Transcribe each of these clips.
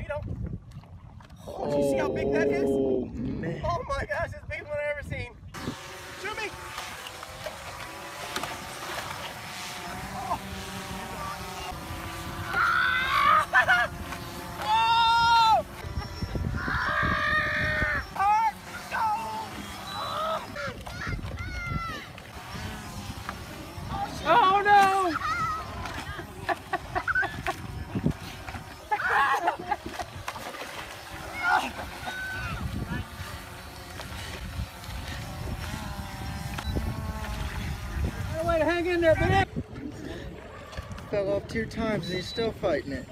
feet up. Oh, do you see how big that is? Oh, man. Oh my gosh, it's the biggest one I've ever seen. Shoot me! Oh! Oh! Oh no! Way to hang in there, Ben. Fell off 2 times and he's still fighting it.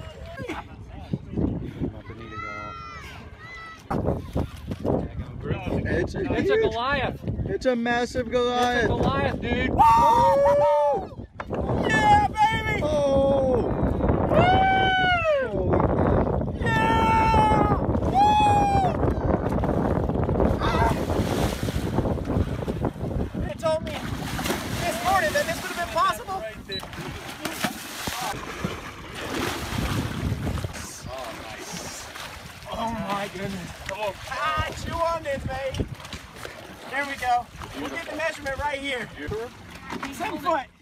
It's a Goliath. It's a massive Goliath. It's a Goliath, dude. Woo! Yeah, baby! Oh! Woo! Yeah! Woo! They told me this morning that this would have been possible. Right there. Oh my goodness. Come on. Ah, chew on this, baby. There we go. We'll get the measurement right here. 7 foot.